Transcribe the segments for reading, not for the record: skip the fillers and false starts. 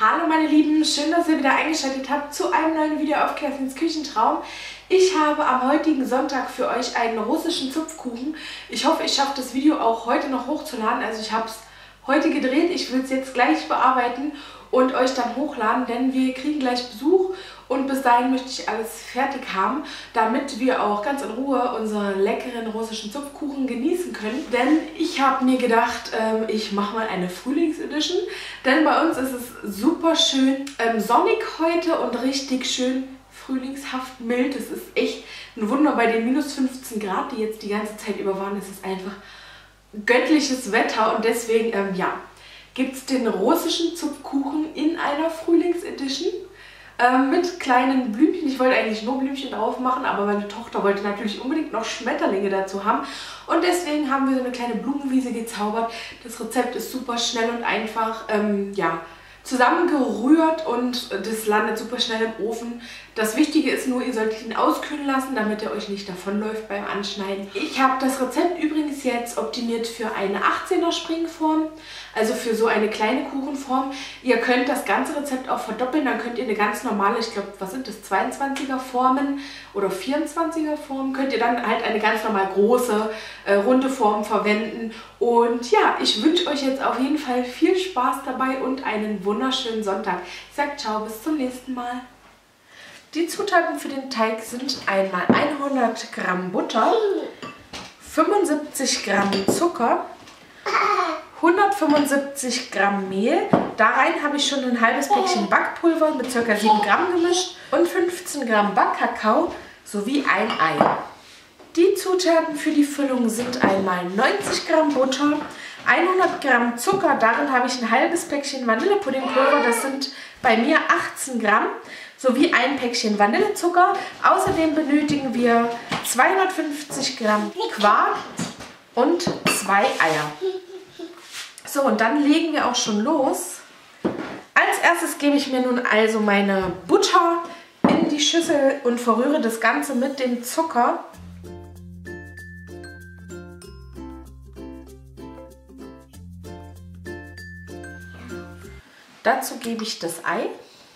Hallo meine Lieben, schön, dass ihr wieder eingeschaltet habt zu einem neuen Video auf Kerstin's Küchentraum. Ich habe am heutigen Sonntag für euch einen russischen Zupfkuchen. Ich hoffe, ich schaffe das Video auch heute noch hochzuladen. Also ich habe es heute gedreht, ich will es jetzt gleich bearbeiten und euch dann hochladen, denn wir kriegen gleich Besuch. Und bis dahin möchte ich alles fertig haben, damit wir auch ganz in Ruhe unseren leckeren russischen Zupfkuchen genießen können. Denn ich habe mir gedacht, ich mache mal eine Frühlingsedition. Denn bei uns ist es super schön sonnig heute und richtig schön frühlingshaft mild. Es ist echt ein Wunder bei den minus 15 Grad, die jetzt die ganze Zeit über waren. Es ist einfach göttliches Wetter und deswegen, ja, gibt es den russischen Zupfkuchen in einer Frühlingsedition. Mit kleinen Blümchen. Ich wollte eigentlich nur Blümchen drauf machen, aber meine Tochter wollte natürlich unbedingt noch Schmetterlinge dazu haben. Und deswegen haben wir so eine kleine Blumenwiese gezaubert. Das Rezept ist super schnell und einfach ja, zusammengerührt und das landet super schnell im Ofen. Das Wichtige ist nur, ihr solltet ihn auskühlen lassen, damit er euch nicht davonläuft beim Anschneiden. Ich habe das Rezept übrigens jetzt optimiert für eine 18er Springform, also für so eine kleine Kuchenform. Ihr könnt das ganze Rezept auch verdoppeln, dann könnt ihr eine ganz normale, ich glaube, was sind das, 22er Formen oder 24er Formen, könnt ihr dann halt eine ganz normal große, runde Form verwenden. Und ja, ich wünsche euch jetzt auf jeden Fall viel Spaß dabei und einen wunderschönen Sonntag. Ich sage ciao, bis zum nächsten Mal. Die Zutaten für den Teig sind einmal 100 Gramm Butter, 75 Gramm Zucker, 175 Gramm Mehl. Da rein habe ich schon ein halbes Päckchen Backpulver mit ca. 7 Gramm gemischt und 15 Gramm Backkakao sowie ein Ei. Die Zutaten für die Füllung sind einmal 90 Gramm Butter, 100 Gramm Zucker, darin habe ich ein halbes Päckchen Vanillepuddingpulver, das sind bei mir 18 Gramm, sowie ein Päckchen Vanillezucker. Außerdem benötigen wir 250 Gramm Quark und 2 Eier. So, und dann legen wir auch schon los. Als erstes gebe ich mir nun also meine Butter in die Schüssel und verrühre das Ganze mit dem Zucker. Dazu gebe ich das Ei.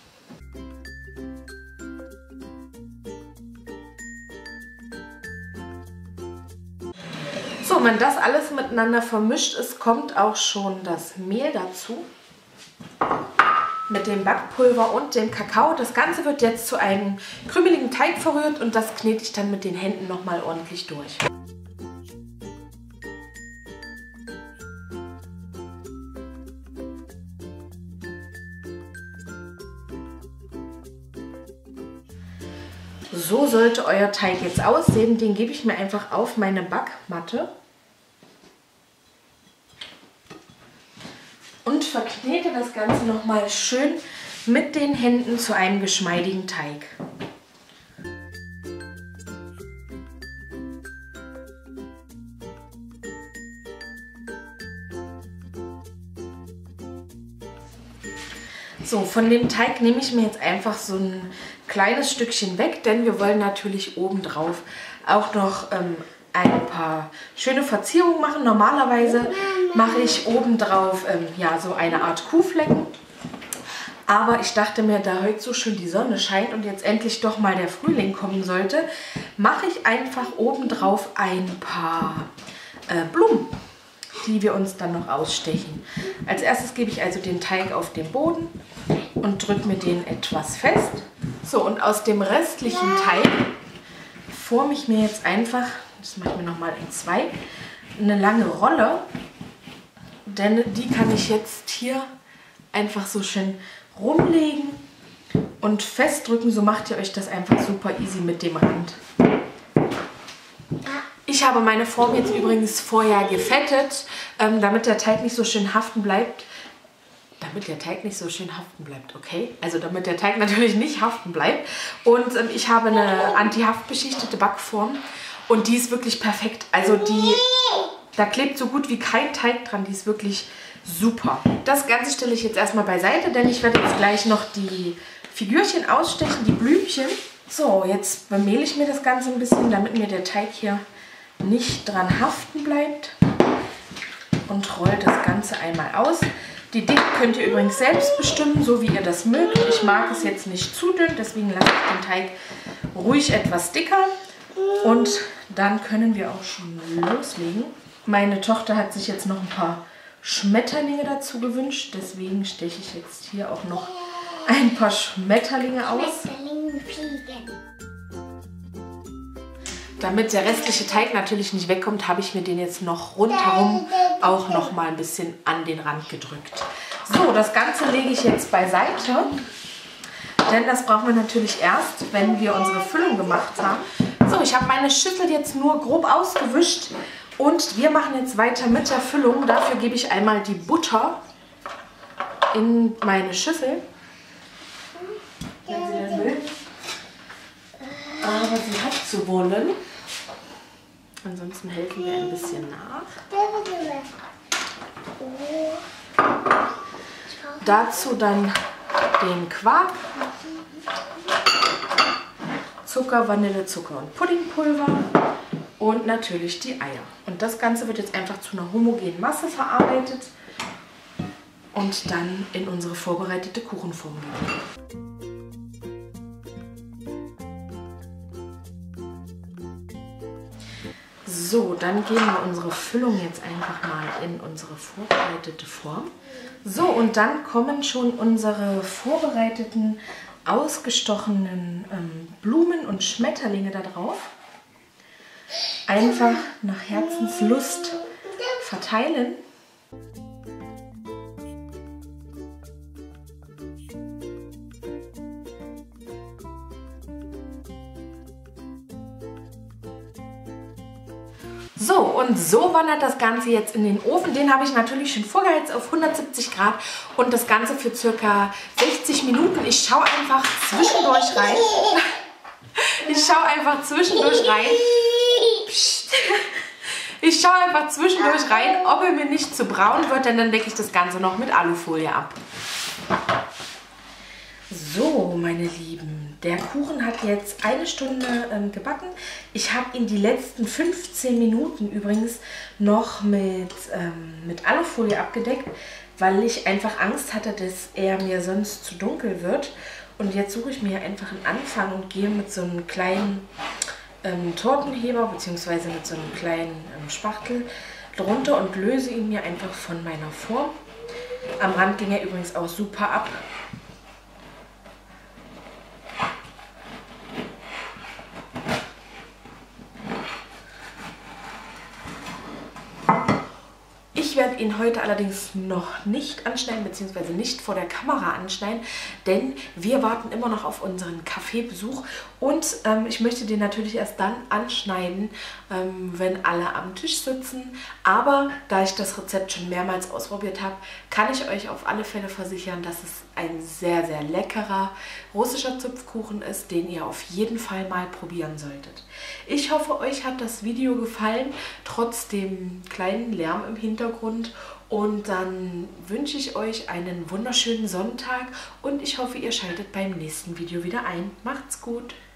So, wenn das alles miteinander vermischt ist, kommt auch schon das Mehl dazu mit dem Backpulver und dem Kakao. Das Ganze wird jetzt zu einem krümeligen Teig verrührt und das knete ich dann mit den Händen nochmal ordentlich durch. So sollte euer Teig jetzt aussehen. Den gebe ich mir einfach auf meine Backmatte und verknete das Ganze nochmal schön mit den Händen zu einem geschmeidigen Teig. So, von dem Teig nehme ich mir jetzt einfach so ein kleines Stückchen weg, denn wir wollen natürlich obendrauf auch noch ein paar schöne Verzierungen machen. Normalerweise mache ich obendrauf ja, so eine Art Kuhflecken. Aber ich dachte mir, da heute so schön die Sonne scheint und jetzt endlich doch mal der Frühling kommen sollte, mache ich einfach obendrauf ein paar Blumen, die wir uns dann noch ausstechen. Als erstes gebe ich also den Teig auf den Boden und drücke mir den etwas fest. So, und aus dem restlichen Teig forme ich mir jetzt einfach, das mache ich mir nochmal in zwei, eine lange Rolle, denn die kann ich jetzt hier einfach so schön rumlegen und festdrücken. So macht ihr euch das einfach super easy mit dem Rand. Ich habe meine Form jetzt übrigens vorher gefettet, damit der Teig nicht so schön haften bleibt. Okay? Also damit der Teig natürlich nicht haften bleibt. Und ich habe eine anti-haftbeschichtete Backform und die ist wirklich perfekt. Also da klebt so gut wie kein Teig dran, die ist wirklich super. Das Ganze stelle ich jetzt erstmal beiseite, denn ich werde jetzt gleich noch die Figürchen ausstechen, die Blümchen. So, jetzt bemehle ich mir das Ganze ein bisschen, damit mir der Teig hier nicht dran haften bleibt und rolle das Ganze einmal aus. Die Dicke könnt ihr übrigens selbst bestimmen, so wie ihr das mögt. Ich mag es jetzt nicht zu dünn, deswegen lasse ich den Teig ruhig etwas dicker. Und dann können wir auch schon loslegen. Meine Tochter hat sich jetzt noch ein paar Schmetterlinge dazu gewünscht. Deswegen steche ich jetzt hier auch noch ein paar Schmetterlinge aus. Schmetterlinge fliegen. Damit der restliche Teig natürlich nicht wegkommt, habe ich mir den jetzt noch rundherum auch noch mal ein bisschen an den Rand gedrückt. So, das Ganze lege ich jetzt beiseite, denn das brauchen wir natürlich erst, wenn wir unsere Füllung gemacht haben. So, ich habe meine Schüssel jetzt nur grob ausgewischt und wir machen jetzt weiter mit der Füllung. Dafür gebe ich einmal die Butter in meine Schüssel, wenn sie denn will. Aber sie hat zu wollen. Ansonsten helfen wir ein bisschen nach. Dazu dann den Quark, Zucker, Vanillezucker und Puddingpulver und natürlich die Eier. Und das Ganze wird jetzt einfach zu einer homogenen Masse verarbeitet und dann in unsere vorbereitete Kuchenform gegeben. So, dann geben wir unsere Füllung jetzt einfach mal in unsere vorbereitete Form. So, und dann kommen schon unsere vorbereiteten, ausgestochenen Blumen und Schmetterlinge da drauf. Einfach nach Herzenslust verteilen. So, und so wandert das Ganze jetzt in den Ofen. Den habe ich natürlich schon vorgeheizt auf 170 Grad und das Ganze für circa 60 Minuten. Ich schaue einfach zwischendurch rein. Ich schaue einfach zwischendurch rein. Psst. Ich schaue einfach zwischendurch rein, ob er mir nicht zu braun wird, denn dann decke ich das Ganze noch mit Alufolie ab. So, meine Lieben, der Kuchen hat jetzt 1 Stunde gebacken. Ich habe ihn die letzten 15 Minuten übrigens noch mit Alufolie abgedeckt, weil ich einfach Angst hatte, dass er mir sonst zu dunkel wird. Und jetzt suche ich mir einfach einen Anfang und gehe mit so einem kleinen Tortenheber bzw. mit so einem kleinen Spachtel drunter und löse ihn mir einfach von meiner Form. Am Rand ging er übrigens auch super ab. Ich werde ihn heute allerdings noch nicht anschneiden, beziehungsweise nicht vor der Kamera anschneiden, denn wir warten immer noch auf unseren Kaffeebesuch und ich möchte den natürlich erst dann anschneiden, wenn alle am Tisch sitzen. Aber da ich das Rezept schon mehrmals ausprobiert habe, kann ich euch auf alle Fälle versichern, dass es ein sehr, sehr leckerer russischer Zupfkuchen ist, den ihr auf jeden Fall mal probieren solltet. Ich hoffe, euch hat das Video gefallen, trotz dem kleinen Lärm im Hintergrund. Und dann wünsche ich euch einen wunderschönen Sonntag und ich hoffe, ihr schaltet beim nächsten Video wieder ein. Macht's gut!